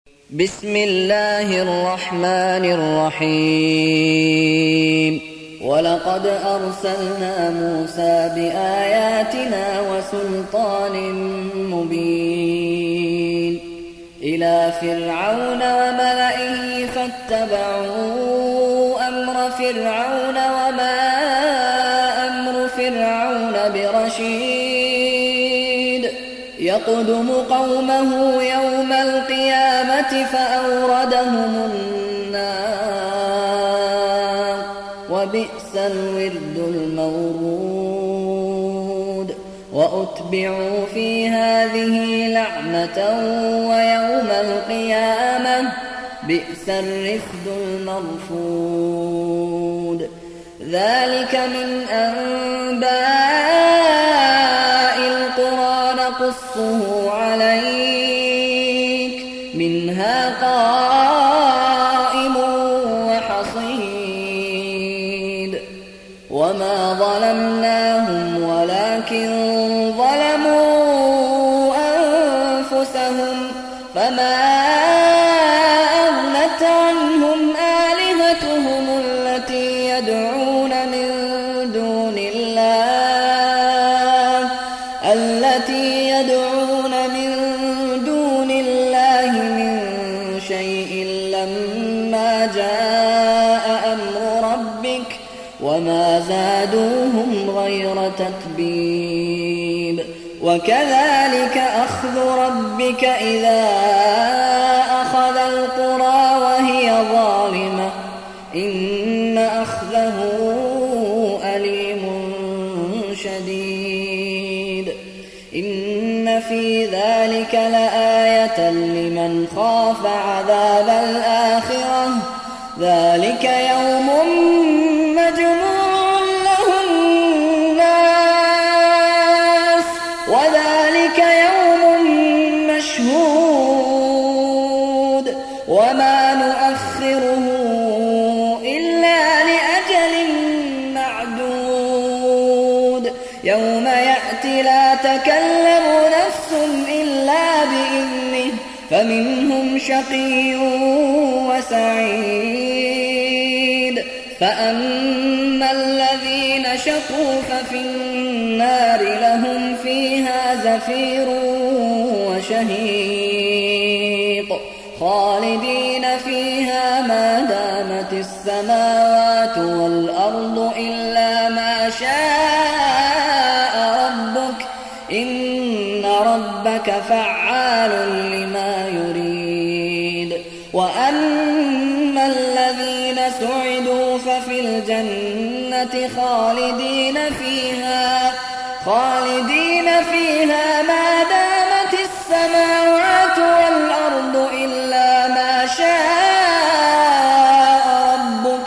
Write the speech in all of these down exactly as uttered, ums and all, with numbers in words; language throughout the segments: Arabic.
بسم الله الرحمن الرحيم ولقد أرسلنا موسى بآياتنا وسلطان مبين إلى فرعون وملئه فاتبعوا أمر فرعون وما أمر فرعون برشيد يقدم قومه يوم القيامة فأوردهم النار وبئس الورد المورود وأتبعوا في هذه لعنة ويوم القيامة بئس الرفد المرفود ذلك من أنباء القرى نقصه عليك منها قائم وحصيد وما ظلمناهم ولكن ظلموا أنفسهم فما أغنت عنهم آلهتهم التي يدعون من دون الله التي يدعون من دون الله من شيء لما جاء أمر ربك وما زادوهم غير تتبيب وكذلك أخذ ربك إذا أخذ القرى وهي ظالمة إن أخذه أليم شديد إن في ذلك لآية لمن خاف عذاب الآخرة ذلك يوم مجموع له الناس وذلك يوم مشهود وما نؤخره إلا لأجل معدود يوم يأتي لا تكلم نفس إلا بإذنه فمنهم شقي وسعيد فأما الذين شقوا ففي النار لهم فيها زفير وشهيق خالدين فيها ما دامت السماوات والأرض إلا ما شاء ربك إن ربك فعال لما يريد وأما الذين سعدوا ففي الجنة خالدين فيها خالدين فيها ما دامت السماوات والأرض إلا ما شاء ربك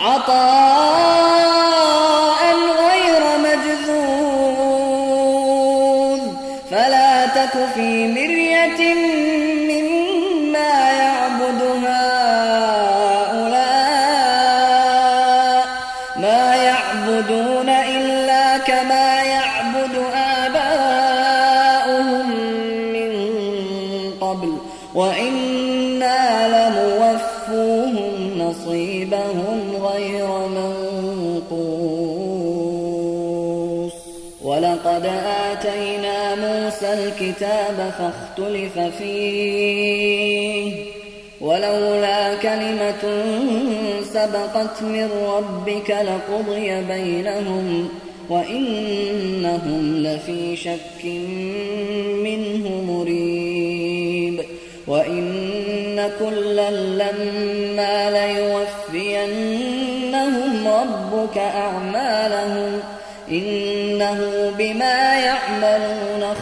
عطاء غير مجذوذ فلا تك في مرية مما يعبد هؤلاء ما يعبدون إلا كما يعبد آباؤهم من قبل وإنا لموفوهم نصيبهم غير منقوص ولقد آتينا موسى الكتاب فاختلف فيه ولولا كلمة سبقت من ربك لقضي بينهم وإنهم لفي شك منه مريب وإن كلا لما ليوفينهم ربك أعمالهم إنه بما يعملون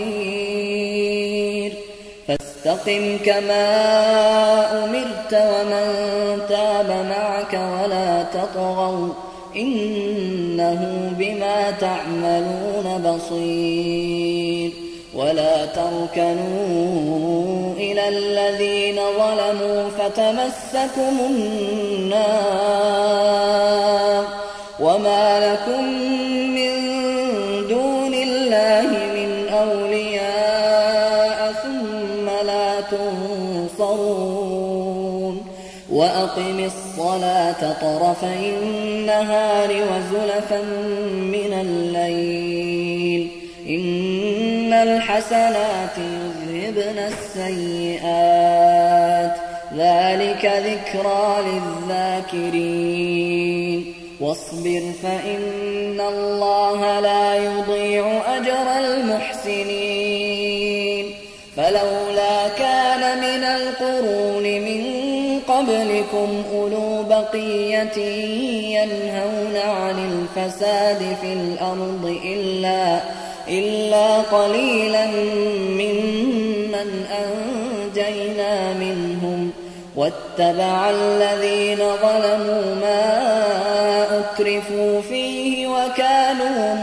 خبير فاستقم كما أمرت ومن تاب معك ولا تطغوا إنه بما تعملون بصير ولا تركنوا إلى الذين ظلموا فتمسكم النار وما لكم من دون الله من أولياء ثم لا تنصرون تنصرون وأقم الصلاة طرفي النهار وزلفا من الليل إن الحسنات يذهبن السيئات ذلك ذكرى للذاكرين واصبر فإن الله لا يضيع أجر المحسنين فلولا كان من القرون من قبلكم أولو بقية ينهون عن الفساد في الأرض إلا, إلا قليلا ممن أنجينا منهم واتبع الذين ظلموا ما أترفوا فيه وكانوا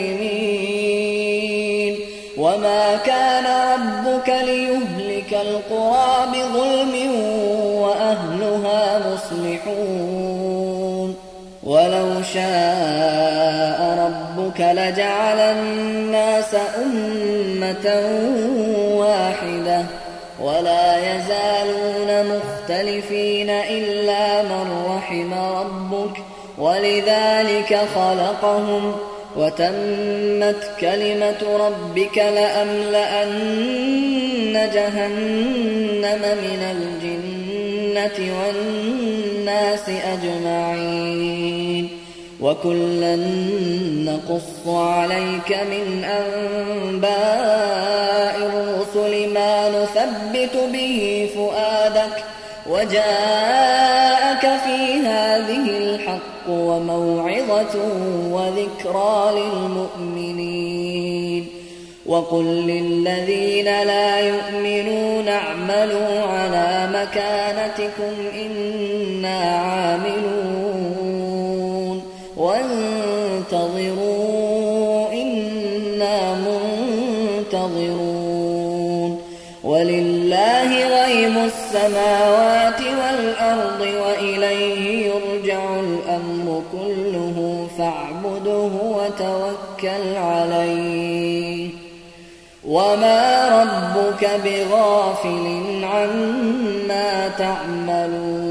مجرمين وما كان ربك ليهلك القرى بظلم وأهلها مصلحون ولو شاء ربك لجعل الناس أمة واحدة ولا يزالون مختلفين إلا من رحم ربك ولذلك خلقهم وتمت كلمة ربك لأملأن جهنم من الجنة والناس أجمعين وكلا نقص عليك من أنباء الرسل ما نثبت به فؤادك وجاءك في هذه الحق وموعظة وذكرى للمؤمنين وقل للذين لا يؤمنون اعملوا على مكانتكم إنا عاملون وانتظروا إنا منتظرون ولله غيب السماوات والأرض وإليه يرجع الأمر كله فاعبده وتوكل عليه وما ربك بغافل عما تعملون